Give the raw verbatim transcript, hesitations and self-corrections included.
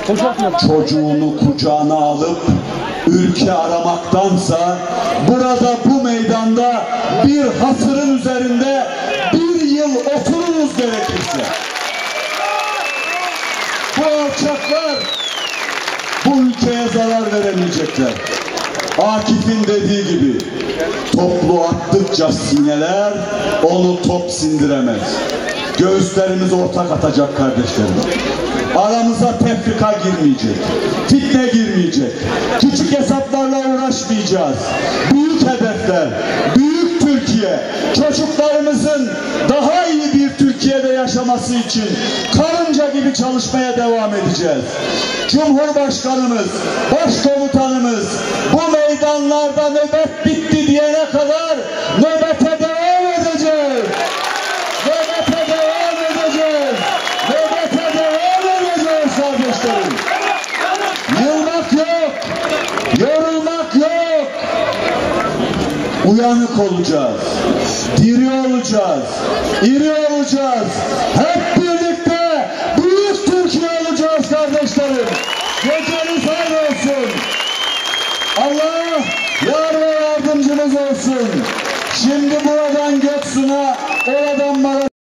çocuğunu kucağına alıp ülke aramaktansa burada bu meydanda bir hasırın üzerinde bir yıl otururuz gerekirse. Bu alçaklar bu ülkeye zarar veremeyecekler. Akif'in dediği gibi toplu attıkça sineler onu top sindiremez. Göğüslerimiz ortak atacak kardeşlerim. Aramıza tefrika girmeyecek, fitne girmeyecek, küçük hesaplarla uğraşmayacağız. Büyük hedefler, büyük Türkiye, çocuklarımızın daha iyi bir Türkiye'de yaşaması için karınca gibi çalışmaya devam edeceğiz. Cumhurbaşkanımız, başkomutanımız bu meydanlarda nöbet bitti diyene kadar nöbete devam edeceğiz. Nöbete devam edeceğiz. Nöbete devam edeceğiz kardeşlerim. Yılmak yok. Yorulmak yok. Uyanık olacağız. Diri olacağız. İri olacağız. Hep birlikte büyük Türkiye olacağız kardeşlerim. Geceniz hayır olsun. Allah yar ve yardımcımız olsun. Şimdi buradan Göksu'na, oradan Maraş'a